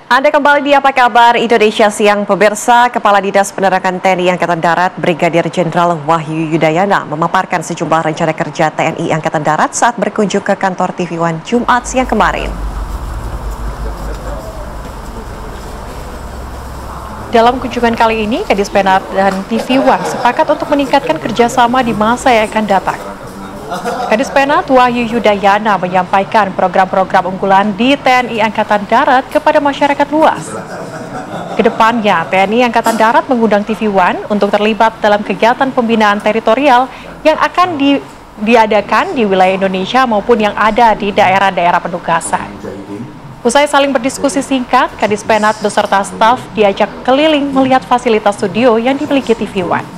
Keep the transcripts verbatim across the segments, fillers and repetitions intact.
Anda kembali di Apa Kabar Indonesia Siang, pemirsa. Kepala Dinas Penerangan T N I Angkatan Darat Brigadir Jenderal Wahyu Yudayana memaparkan sejumlah rencana kerja T N I Angkatan Darat saat berkunjung ke kantor T V One Jumat siang kemarin. Dalam kunjungan kali ini, Kadis Penat dan T V One sepakat untuk meningkatkan kerjasama di masa yang akan datang. Kadis Penat Wahyu Yudayana menyampaikan program-program unggulan di T N I Angkatan Darat kepada masyarakat luas. Kedepannya, T N I Angkatan Darat mengundang T V One untuk terlibat dalam kegiatan pembinaan teritorial yang akan di, diadakan di wilayah Indonesia maupun yang ada di daerah-daerah penugasan. Usai saling berdiskusi singkat, Kadis Penat beserta staf diajak keliling melihat fasilitas studio yang dimiliki T V One.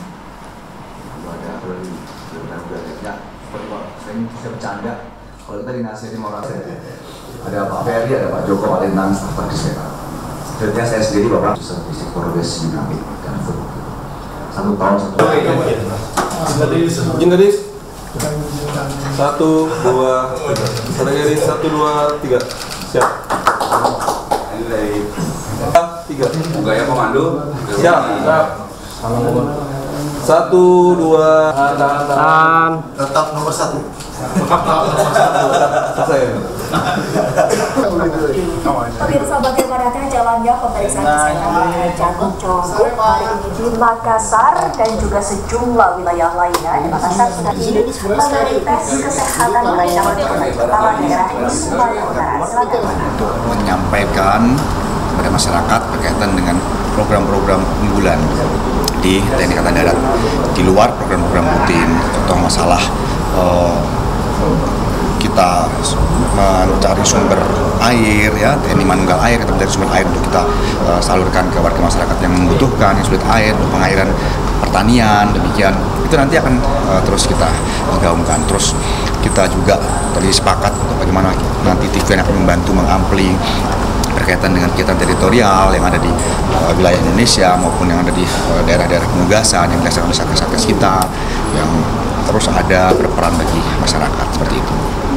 Saya bercanda, kalau kita dinasihatin orang ada Pak Ferry, ada Pak Joko, Pak Lintang, staf Kadis Penat. Sebenarnya saya sendiri Bapak bisa di sektor besi dinamik dan food. Satu tahun satu tahun. Izin Kadis. Satu, dua, tiga. Satu Kadis, satu, dua, tiga. Siap. Ini dari tiga. Bugaya Komando. Siap. Siap. Satu, dua, tahan. Tetap nomor satu. Selesai. Pemirsa, bagaimanakah jalannya pemeriksaan kesehatan Jagung Congkuk hari ini di Makassar dan juga sejumlah wilayah lainnya. Di Makassar sudah ini mengenai tes kesehatan oleh calon kepala daerah di Sumatera Utara. Silakan. Untuk menyampaikan kepada masyarakat berkaitan dengan program-program unggulan di T N I Angkatan Darat di luar program-program rutin, contoh masalah uh, kita mencari sumber air, ya T N I Manunggal Air, kita mencari sumber air untuk kita uh, salurkan ke warga masyarakat yang membutuhkan, yang sulit air, untuk pengairan pertanian, demikian itu nanti akan uh, terus kita gaungkan. Terus kita juga tadi sepakat untuk bagaimana nanti T V akan membantu mengampli berkaitan dengan kegiatan teritorial yang ada di uh, wilayah Indonesia maupun yang ada di daerah-daerah uh, penugasan yang dilaksanakan oleh satgas-satgas kita yang terus ada berperan bagi masyarakat seperti itu.